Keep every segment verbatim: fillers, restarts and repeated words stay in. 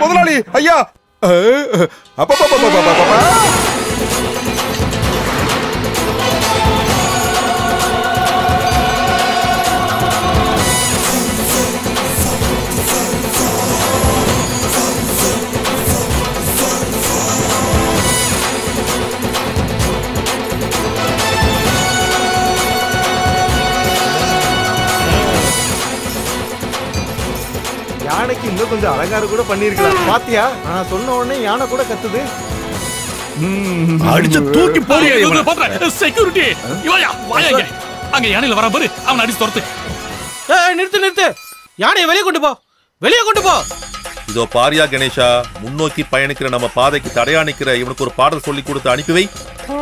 முதலாளி ஐயா. யானைக்கு இன்னும் கொஞ்சம் அலங்காரம் கூட பண்ணிருக்கலாம். பாத்தியா, நான் சொன்ன உடனே யானை கூட கத்துது. அடிச்சு தூக்கி போறியா? செக்யூரிட்டி இவாயா வாயா, அங்க யானையில வர பாரு, அவன் அடிச்சு துரத்து. நிறுத்து நிறுத்து, யானையை வெளியே கொண்டு போ, வெளியே கொண்டு போ. இதோ பாரியா கணேஷா, முன்னோக்கி பயணிக்கிற நம்ம பாதைக்கு தடையா நிக்கிற இவனுக்கு ஒரு பாடல் சொல்லி கொடுத்து அனுப்பி வை.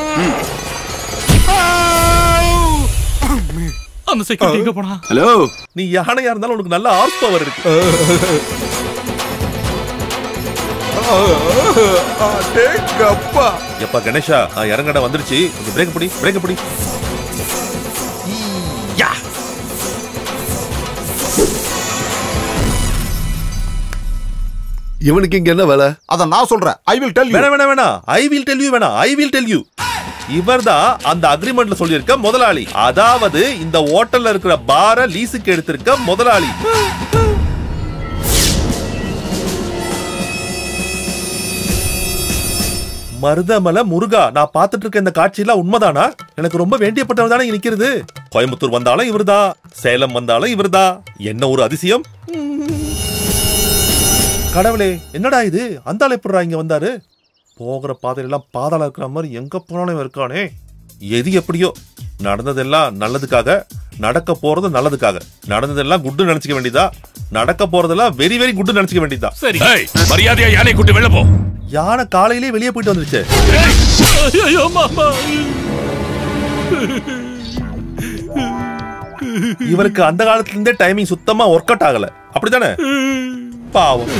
அந்த செக்யூரிட்டி எங்க போனா? ஹலோ, நீ யானையா இருந்தாலும் உனக்கு நல்ல ஹார்ஸ் பவர் இருக்கு. எப்பா கணேஷா, இறங்கட வந்துருச்சு. பிரேக் பிடி, பிரேக் பிடி. இவனுக்கு இங்க என்ன வேலை? அத நான் சொல்றேன். I will tell you. வேணா வேணா வேணா ஐ வில் டெல் யூ வேணா ஐ வில் டெல் யூ. இவர்தான் அந்த அக்ரிமெண்ட்ல சொல்லியிருக்க முதலாளி. அதாவது இந்த ஹோட்டல்ல இருக்கிற பார லீஸுக்கு எடுத்திருக்க முதலாளி. மருதமலை முருகா, நான் பார்த்துட்டு இருக்க இந்த காட்சியெல்லாம் உண்மைதானா? எனக்கு ரொம்ப வேண்டியப்பட்டவர் தானே நிக்கிறது. கோயம்புத்தூர் வந்தாலும் இவர்தான், சேலம் வந்தாலும் இவர்தான். என்ன ஒரு அதிசயம்! கடவுளே, என்னடா இது? அந்த ஆள் எப்படிடா இங்க வந்தாரு? போகிற பாதையெல்லாம் பாதாளம் இருக்கிற மாதிரி எங்க போனாலும் இருக்கானே. எது எப்படியோ, நடந்ததெல்லாம் நல்லதுக்காக, நடக்க போறது நல்லதுக்காக. நடந்ததெல்லாம் குட்டு நினைச்சுக்க வேண்டியதா, நடக்க போறதெல்லாம் வெரி வெரி குட்டு நினைச்சுக்க வேண்டியதா. சரி, மரியாதையா யானை கூட்டி வெளிய போ. யானை காலையிலே வெளியே போயிட்டு வந்துருச்சு. ஐயோ மாமா, இவருக்கு அந்த காலத்துல இருந்தே டைமிங் சுத்தமா ஒர்க் அவுட் ஆகல, அப்படித்தானே? பாவம்.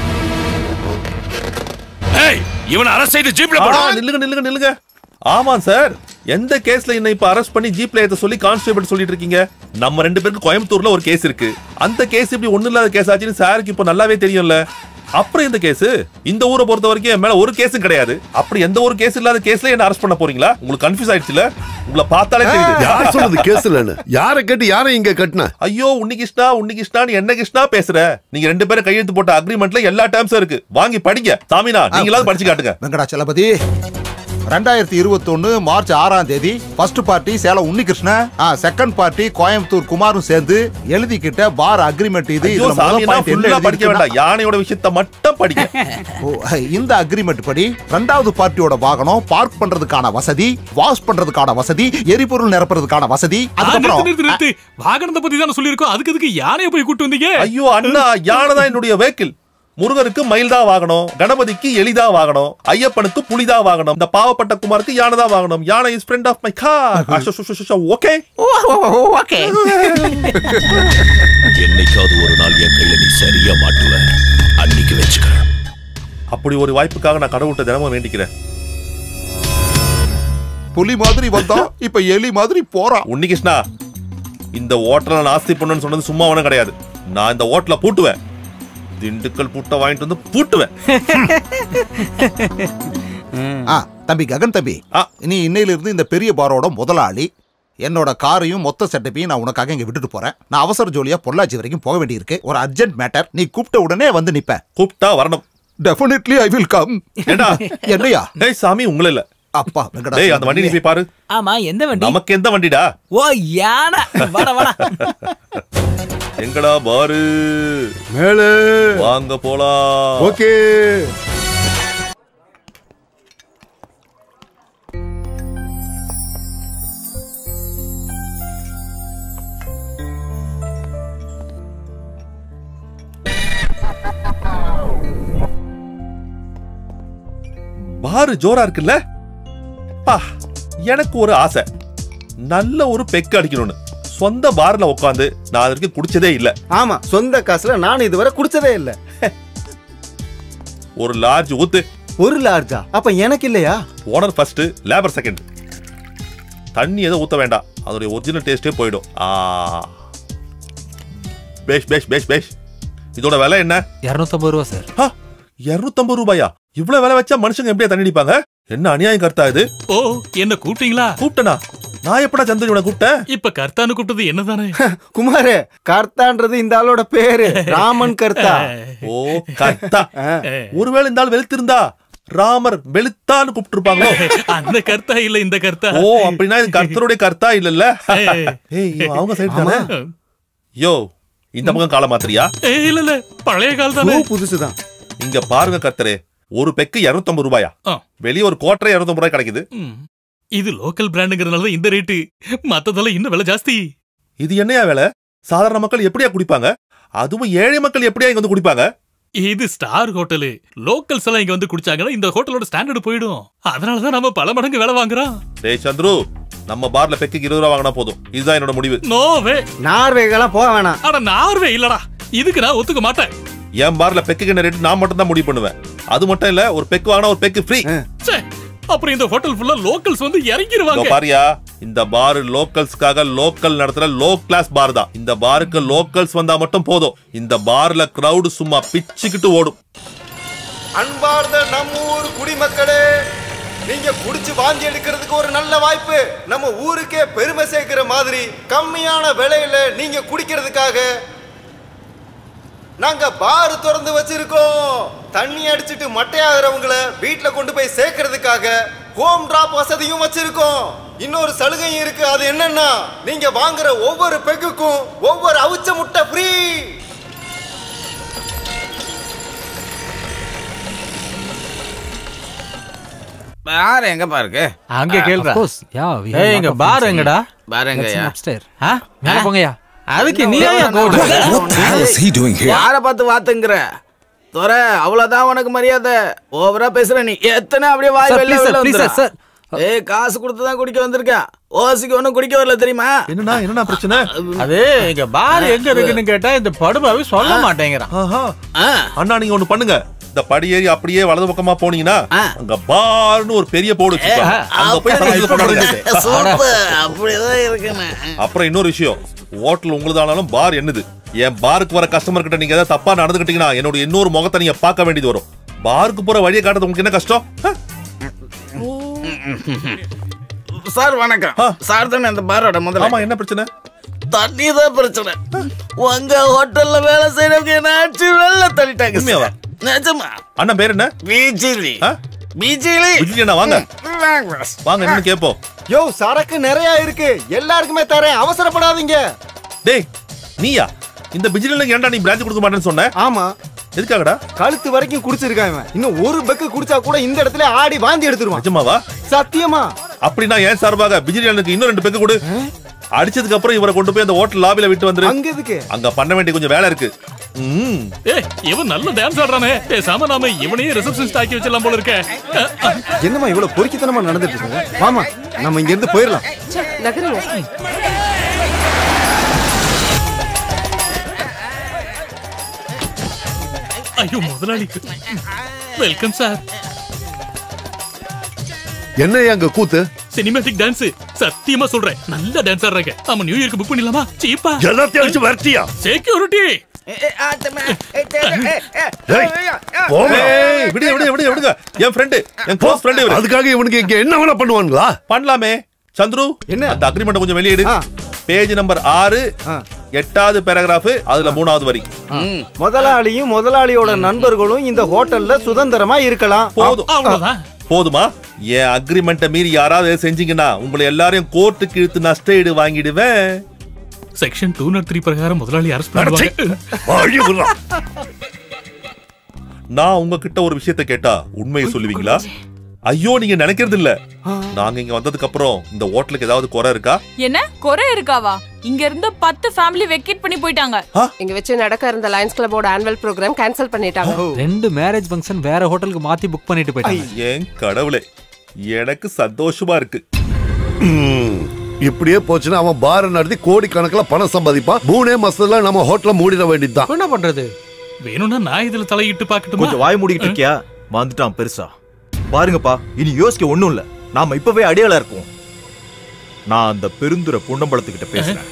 ஏய், இவனை அரெஸ்ட் செய்து ஜீப்ல போடு. நில்லுங்க நில்லுங்க நில்லுங்க. ஆமா சார், எந்த கேஸ்ல என்ன இப்ப அரெஸ்ட் பண்ணி ஜீப்ல ஏத்த சொல்லி கான்ஸ்டபிள் சொல்லிட்டு இருக்கீங்க? நம்ம ரெண்டு பேருக்கு கோயம்புத்தூர்ல ஒரு கேஸ் இருக்கு. அந்த கேஸ் இப்படி ஒண்ணு இல்லாத கேஸ் ஆச்சுன்னு சாருக்கு இப்ப நல்லாவே தெரியும்ல. அப்புறம் இந்த கேஸ், இந்த ஊரை பொறுத்த வரைக்கும் என் மேல ஒரு கேஸும் கிடையாது. அப்படி எந்த ஒரு கேஸ் இல்லாத கேஸ்ல என்ன அரெஸ்ட் பண்ண போறீங்களா? உங்களுக்கு கன்ஃபியூஸ் ஆயிடுச்சுல? உங்களை பார்த்தாலே தெரியுது யார் சொல்றது கேஸ் இல்லன்னு. யாரை கேட்டு யாரை இங்க கட்டின? ஐயோ, உன்னி கிருஷ்ணா உன்னி கிருஷ்ணான்னு என்ன கிருஷ்ணா பேசுற? நீங்க ரெண்டு பேரும் கையெழுத்து போட்ட அக்ரிமெண்ட்ல எல்லா டேர்ம்ஸும் இருக்கு. வாங்கி படிங்க. சாமினா, நீங்களாவது படிச்சு காட்டுங்க. வெங்கடாச்சலபதி, ரெண்டாயிரத்தி இருபத்தி ஒன்னு மார்ச் ஆறாம் தேதி first party Salem Unnikrishnan, second party Coimbatore குமாரும் சேர்ந்து எழுதிக்கிட்ட பார் அக்ரிமெண்ட் இது. படிக்க வேண்டாம், யானையோட விஷயத்தை மட்டும் படிக்க. இந்த அக்ரிமெண்ட் படி ரெண்டாவது பார்ட்டியோட வாகனம் பார்க் பண்றதுக்கான வசதி, வாஷ் பண்றதுக்கான வசதி, எரிபொருள் நிரப்புறதுக்கான வசதி. அதுக்கப்புறம் வாகனத்தை பத்தி தான் சொல்லியிருக்கோம். அதுக்கு எதுக்கு யானையை போய் கூட்டு வந்தீங்க? ஐயோ அண்ணா, யானை தான் என்னுடைய வெஹிக்கிள். முருகருக்கு மயில்தா வாகனம், கணபதிக்கு எலிதா வாகனம், ஐயப்பனுக்கு புலிதா வாகனம், இந்த பாவப்பட்ட குமாருக்கு யானை தான் வாகனம். யானை is friend of my car. Okay okay. என்னைக்காவது ஒரு நாள் என் கையில நீ சரியா மாட்டுவ, அன்னைக்கு வெச்சுக்கிறேன். அப்படி ஒரு வாய்ப்புக்காக நான் கடவுள்கிட்ட தினமும் வேண்டிக்கிறேன். புலி மாதிரி வந்தா இப்ப எலி மாதிரி போறான். உன்னி கிருஷ்ணா, இந்த ஹோட்டல நாஸ்தி பண்ணுன்னு சொன்னது சும்மா ஒண்ணும் கிடையாது. நான் இந்த ஹோட்டல பூட்டுவேன். திண்டுக்கல் பூட்ட வாங்கிட்டு வந்து பூட்டுவேன். தம்பி ககன் தம்பி, நீ இன்னையில இருந்து இந்த பெரிய பாரோட முதலாளி. என்னோட காரையும் மொத்த செட்டப்பையும் நான் உனக்காக இங்க விட்டுட்டு போறேன். நான் அவசர ஜோலியா பொள்ளாச்சி வரைக்கும் போக வேண்டி இருக்கு. ஒரு அர்ஜென்ட் மேட்டர். நீ கூப்பிட்ட உடனே வந்து நிப்பேன். கூப்பிட்டா வரணும். Definitely I will come. ஏண்டா என்னையா? டேய் சாமி, உங்கள இல்ல. அப்பா வெங்கடா, டேய் அந்த வண்டி நீ போய் பாரு. ஆமா, எந்த வண்டி? நமக்கு எந்த வண்டிடா? ஓ யானை. வாடா வாடா. எங்கடா பாரு? மேல வாங்க போலாம். ஓகே. பாரு ஜோரா இருக்குல்ல? பா, எனக்கு ஒரு ஆசை, நல்ல ஒரு பெக் அடிக்கணும்னு. சொந்த பார்ல உட்காந்து நான் அதற்கு குடிச்சதே இல்ல. ஆமா, சொந்த காசுல நான் இதுவரை குடிச்சதே இல்ல. ஒரு லார்ஜ் ஊத்து. ஒரு லார்ஜா? அப்ப எனக்கு இல்லையா? Owner first, labour second. தண்ணி எதுவும் ஊத்த வேண்டாம், அதோட ஒரிஜினல் டேஸ்டே போயிடும். ஆ, பேஷ் பேஷ் பேஷ் பேஷ். இதோட விலை என்ன? இருநூத்தி ஐம்பது ரூபா சார். இருநூத்தி ஐம்பது ரூபாயா? இவ்வளவு விலை வச்சா மனுஷங்க எப்படியா தண்ணி அடிப்பாங்க? என்ன அநியாயம் கர்த்தா இது? ஓ என்ன கூப்பிட்டீங்களா? கூப்பிட்டனா? நான் எப்படா சந்திரன் இவனை கூப்பிட்டேன்? இப்ப கர்த்தான்னு கூப்பிட்டது என்னதானே? குமாரே, கர்த்தான்றது இந்த ஆளோட பேரு. ராமன் கர்த்தா. ஓ கர்த்தா. ஒருவேளை இந்த ஆள் வெளுத்திருந்தா ராமர் வெளுத்தான்னு கூப்பிட்டு இருப்பாங்களோ? அந்த கர்த்தா இல்ல இந்த கர்த்தா. ஓ அப்படின்னா இது கர்த்தருடைய கர்த்தா இல்லல்ல? ஏய் அவங்க சைடு தானே? யோ இந்த பக்கம் கால மாத்திரியா? இல்ல இல்ல பழைய கால் தானே. புதுசுதான். இங்க பாருங்க கர்த்தரே, ஒரு பெக்கு இருநூத்தி ஐம்பது ரூபாயா? வெளிய ஒரு கோட்டரை இருநூத்தி ஐம்பது ரூபாய் கிடைக்குது. இது லோக்கல் பிராண்டுங்கிறதுனால இந்த ரேட்டு. மத்ததெல்லாம் இன்னும் விலை ஜாஸ்தி. இது என்னையா வேலை? சாதாரண மக்கள் எப்படியா குடிப்பாங்க? அதுவும் ஏழை மக்கள் எப்படியா இங்க வந்து குடிப்பாங்க? இது ஸ்டார் ஹோட்டலு. லோக்கல்ஸ் எல்லாம் இங்க வந்து குடிச்சாங்கன்னா இந்த ஹோட்டலோட ஸ்டாண்டர்ட் போயிடும். அதனாலதான் நம்ம பல மடங்கு விலை வாங்குறோம். டேய் சந்துரு, நம்ம பார்ல பெக்குக்கு இருபது ரூபா வாங்கினா போதும். இதுதான் என்னோட முடிவு. நோவே. நார்வேகெல்லாம் போக வேணாம். அட நார்வே இல்லடா, இதுக்கு நான் ஒத்துக்க மாட்டேன். என் பார்ல பெக்குக்கு என்ன ரேட் நான் மட்டும் தான் முடிவு பண்ணுவேன். அது மட்டும் இல்ல, ஒரு பெக்கு வாங்கினா ஒரு பெக்கு ஃப்ரீ. அப்புறம் இந்த ஹோட்டல் ஃபுல்லா லோக்கல்ஸ் வந்து இறங்கிடுவாங்க. பாரியா, இந்த பார் லோக்கல்ஸ்க்காக லோக்கல் நடத்துற லோ கிளாஸ் பார் தான். இந்த பாருக்கு லோக்கல்ஸ் வந்தா மட்டும் போதும். இந்த பார்ல கிரவுட் சும்மா பிச்சுக்கிட்டு ஓடும். அன்பார்ந்த நம்ம ஊர் குடிமக்களே, நீங்க குடிச்சு வாந்தி எடுக்கிறதுக்கு ஒரு நல்ல வாய்ப்பு. நம்ம ஊருக்கே பெருமை சேர்க்கிற மாதிரி கம்மியான விலையில நீங்க குடிக்கிறதுக்காக நாங்க பார் திறந்து வச்சிருக்கோம். தண்ணி அடிச்சிட்டு மட்டையாகிறவங்கள வீட்டுல கொண்டு போய் சேர்க்கறதுக்காக ஹோம் டிராப் வசதியும் வச்சிருக்கோம். இன்னொரு சலுகையும் இருக்கு. அது என்னன்னா, நீங்க வாங்குற ஒவ்வொரு பெக்குக்கும் ஒவ்வொரு அவிச்ச முட்டை ஃப்ரீ. பார் எங்க பாருக்கு? அங்க கேளுடா. Of course. Yeah, we have ஏய் lot இங்க of பார் things எங்கடா? பார் எங்கயா? upstairs. ஆ மேல போங்கயா. அதுக்கு நீ ஏன் கோடு? What the hell is he doing here? யாரை பார்த்து வாத்துங்கற? தோர அவ்வளவுதான் உனக்கு மரியாதை. ஓவரா பேசுற நீ. எத்தனை அப்படியே வாய் வெளிய வெளிய வந்துற. ஏய் காசு கொடுத்து தான் குடிக்க வந்திருக்கேன். ஓசிக்கு ஒண்ணும் குடிக்க வரல தெரியுமா? என்னடா என்னடா பிரச்சனை? அது இங்க பார் எங்க இருக்குன்னு கேட்டா இந்த படுபாவி சொல்ல மாட்டேங்கறான். ஆஹா. அண்ணா நீங்க ஒன்னு பண்ணுங்க. இந்த படி ஏறி அப்படியே வலது பக்கமா போனீங்கன்னா அங்க பார்னு ஒரு பெரிய போர்டு வச்சிருக்காங்க. அங்க போய் சமைச்சு போடுங்க. சூப்பர். அப்படியே இருக்குமே. அப்புறம் இன்னொரு விஷயம், ஹோட்டல் உங்களுதானாலும் பார் என்னது. என் பாருக்கு வர கஸ்டமர் கிட்ட நீங்க ஏதாவது தப்பா நடந்துக்கிட்டீங்கன்னா என்னோட இன்னொரு முகத்தை நீங்க பார்க்க வேண்டியது வரும். பாருக்கு போற வழியை காட்டுறது உங்களுக்கு என்ன கஷ்டம்? சார் வணக்கம். சார் தானே அந்த பாரோட முதல்ல? ஆமா, என்ன பிரச்சனை? தண்ணி தான் பிரச்சனை. உங்க ஹோட்டல்ல வேலை செய்யறவங்க என்ன ஆச்சு வெள்ள தள்ளிட்டாங்க. உண்மையாவா? நிஜமா? அண்ணா பேர் என்ன? பிஜிலி. பிஜிலி. பிஜிலி அண்ணா வாங்க. வாங்க என்ன கேப்போம். யோ சரக்கு நிறைய இருக்கு, எல்லாருக்குமே தரேன், அவசரப்படாதீங்க. டேய் நீயா இந்த பிஜிலில ஏன்டா நீ பிரான்ச் கொடுக்க மாட்டேன்னு சொன்ன? ஆமா. எதுக்காகடா? கழுத்து வரைக்கும் குடிச்சிருக்காங்க. இன்னும் ஒரு பெக்கு குடிச்சா கூட இந்த இடத்துல ஆடி வாந்தி எடுத்துருவான். நிஜமாவா? சத்தியமா. அப்படின்னா ஏன் சார்பாக பிஜிலியானுக்கு இன்னும் ரெண்டு பெக்கு கொடு. அடிச்சதுக்கு அப்புறம் இவரை கொண்டு போய் அந்த ஹோட்டல் லாபில விட்டு வந்துரு. அங்க எதுக்கு? அங்க பண்ண வேண்டிய கொஞ்சம் வேலை இருக்கு. ம். ஏய் இவன் நல்ல டான்ஸ் ஆடுறானே. பேசாம நாம இவனையே ரிசப்ஷனிஸ்ட் ஆக்கி வச்சலாம் போல இருக்கே. என்னமா இவ்வளவு பொறுக்கித்தனமா நடந்துட்டு இருக்கு? வாமா நம்ம இங்க இருந்து போயிரலாம். நகருங்க. ஐயோ முதலாளி. Welcome sir. என்ன அங்க கூத்து? Cinematic dance. சத்தியமா சொல்றேன், நல்ல டான்ஸ் ஆடுறாங்க. நாம நியூ இயர்க்கு புக் பண்ணிடலாமா? சீப்பா. எல்லாத்தையும் அடிச்சு வரட்டியா? செக்யூரிட்டி. விடு விடு விடு விடுங்க. என் ஃப்ரெண்ட், என் க்ளோஸ் ஃப்ரெண்ட் இவரு. அதுக்காக இவனுக்கு இங்க என்ன வேணா பண்ணுவாங்களா? பண்ணலாமே. சந்துரு என்ன அந்த அக்ரிமெண்ட் கொஞ்சம் வெளியிடு. பேஜ் நம்பர் ஆறு, எட்டாவது பேராகிராஃப், அதுல மூணாவது வரி. முதலாளியும் முதலாளியோட நண்பர்களும் இந்த ஹோட்டல்ல சுதந்திரமா இருக்கலாம். போதும். அவ்வளவுதான். போதுமா? என் அக்ரிமெண்ட்டை மீறி யாராவது செஞ்சீங்கன்னா உங்களை எல்லாரையும் கோர்ட்டுக்கு இழுத்து நஷ்டஈடு வாங்கிடுவேன். செக்ஷன் டூ நாட் த்ரீ பிரகாரம் முதலாளி அரெஸ்ட் பண்ணுவாங்க. நான் உங்ககிட்ட ஒரு விஷயத்தை கேட்டா உண்மையை சொல்லுவீங்களா? ஐயோ நீங்க நினைக்கிறது இல்ல. நாங்க இங்க வந்ததுக்கு அப்புறம் இந்த ஹோட்டலுக்கு ஏதாவது குறை இருக்கா? என்ன குறை இருக்காவா? இங்க இருந்து பத்து ஃபேமிலி வெக்கேட் பண்ணி போயிட்டாங்க. இங்க வச்சு நடக்க இருந்த லயன்ஸ் கிளப்போட ஆனுவல் ப்ரோகிராம் கேன்சல் பண்ணிட்டாங்க. ரெண்டு மேரேஜ் ஃபங்க்ஷன் வேற ஹோட்டலுக்கு மாத்தி புக் பண்ணிட்டு போயிட்டாங்க. ஏன் கடவுளே, எனக்கு சந்தோஷமா இருக்கு. இப்படியே போச்சுன்னா அவன் பார் நடத்தி கோடி கணக்கில் பணம் சம்பாதிப்பான். மூணே மாசத்துல நம்ம ஹோட்டல மூடிட வேண்டியதுதான். என்ன பண்றது? வேணும்னா நான் இதுல தலையிட்டு பாக்கட்டுமா? கொஞ்சம் வாய் மூடிக்கிட்டு இருக்கியா? வந்துட்டான் பெருசா. பாருங்கப்பா, இனி யோசிக்க ஒண்ணும் இல்ல. நாம இப்பவே அடியாளா இருப்போம். நான் அந்த பெருந்துரை பொன்னம்பலத்துக்கிட்ட பேசுறேன்.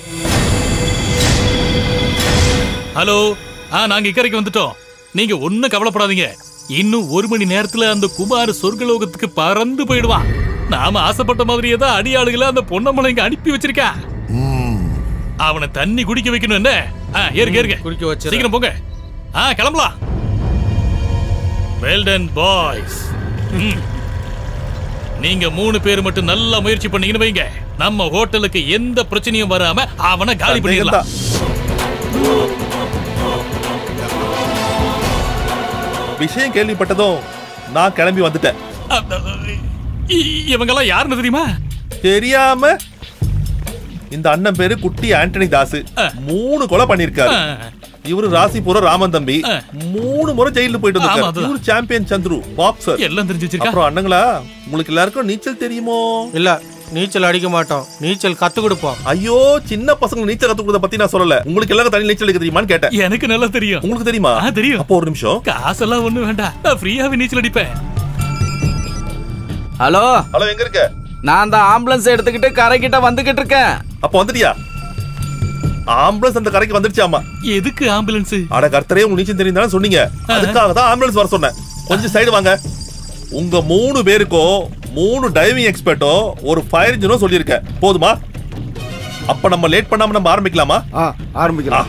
ஹலோ, ஆ நாங்க இக்கரைக்கு வந்துட்டோம். நீங்க ஒண்ணும் கவலைப்படாதீங்க. இன்னும் ஒரு மணி நேரத்துல அந்த குமார் சொர்க்கலோகத்துக்கு பறந்து போயிடுவான். நாம ஆசைப்பட்ட மாதிரியே தான் அடியாளுகளை அந்த பொன்னம்மனை இங்க அனுப்பி வச்சிருக்கா. அவனை தண்ணி குடிக்க வைக்கணும். என்ன ஏறுங்க ஏறுங்க குடிக்க வச்சு சீக்கிரம் போங்க. ஆ கிளம்பலாம். Well done boys. நீங்க மூணு பேர் மட்டும் நல்லா முயற்சி பண்ணீங்கன்னு வைங்க, நம்ம ஹோட்டலுக்கு எந்த பிரச்சனையும் வராம அவனை காலி பண்ணிடலாம். விஷயம் கேள்விப்பட்டதும் நான் கிளம்பி வந்துட்டேன். இவங்கெல்லாம் யாருன்னு தெரியுமா? தெரியாம இந்த அண்ணன் பேரு குட்டி ஆண்டனி தாஸ். மூணு கொலை பண்ணிருக்காரு. இவரு ராசிபுரம் ராமன் தம்பி. மூணு முறை ஜெயிலுக்கு போயிட்டு வந்திருக்காரு. இவரு சாம்பியன் சந்துரு பாக்ஸர். எல்லாம் தெரிஞ்சு வச்சிருக்கா. அப்புறம் அண்ணங்களா, உங்களுக்கு எல்லாருக்கும் நீச்சல் தெரியுமோ? இல்ல, நீச்சல் அடிக்க மாட்டோம். நீச்சல் கத்து கொடுப்போம். ஐயோ, சின்ன பசங்க நீச்சல் கத்து கொடுத்த பத்தி நான் சொல்லல. உங்களுக்கு எல்லாரும் தனி நீச்சல் அடிக்க தெரியுமான்னு கேட்டேன். எனக்கு நல்லா தெரியும். உங்களுக்கு தெரியுமா? தெரியும். அப்போ ஒரு நிமிஷம். காசெல்லாம் ஒண்ணு வேண்டாம், நான் ஃப்ரீயாவே நீச்சல் அடிப்பேன். ஹலோ ஹலோ, எங்க இருக்க? நான் அந்த ஆம்புலன்ஸ் எடுத்துக்கிட்டு கரைக்கிட்ட வந்துகிட்டு இருக்கேன். அப்ப வந்துட்டியா? ஆம்புலன்ஸ் அந்த கரைக்கு வந்துருச்சாமா. எதுக்கு ஆம்புலன்ஸ்? அட கர்த்தரே, உங்க நீச்சல் தெரியும் தானே சொன்னீங்க. அதுக்காக தான் ஆம்புலன்ஸ் வர சொன்னேன். கொஞ்சம் சைடு வாங்க. உங்க மூணு பேருக்கும் மூணு டைவிங் எக்ஸ்பர்ட்டோ ஒரு ஃபயர் இன்ஜினோ சொல்லியிருக்கேன். போதுமா? அப்ப நம்ம லேட் பண்ணாம நம்ம ஆரம்பிக்கலாமா? ஆரம்பிக்கலாம்.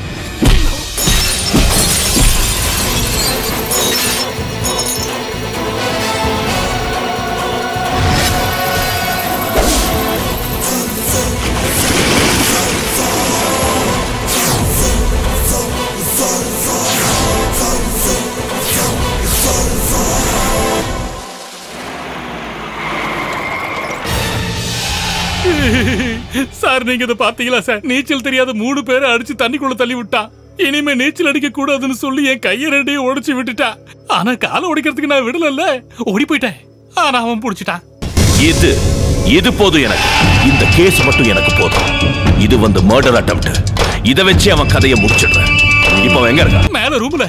சார், நீங்க இதை பாத்தீங்களா சார்? நீச்சல் தெரியாத மூணு பேரை அடிச்சு தண்ணிக்குள்ள தள்ளி விட்டான். இனிமே நீச்சல் அடிக்க கூடாதுன்னு சொல்லி என் கையை ரெண்டையும் உடைச்சு விட்டுட்டான். ஆனா காலை உடைக்கிறதுக்கு நான் விடல, ஓடி போயிட்டேன். ஆனா அவன் புடிச்சிட்டான். இது இது போதும் எனக்கு. இந்த கேஸ் மட்டும் எனக்கு போதும். இது வந்து மர்டர் அட்டெம்ப்ட். இத வச்சு அவன் கதையை முடிச்சிடுறேன். இப்போ எங்க இருக்கான்? மேல ரூம்ல.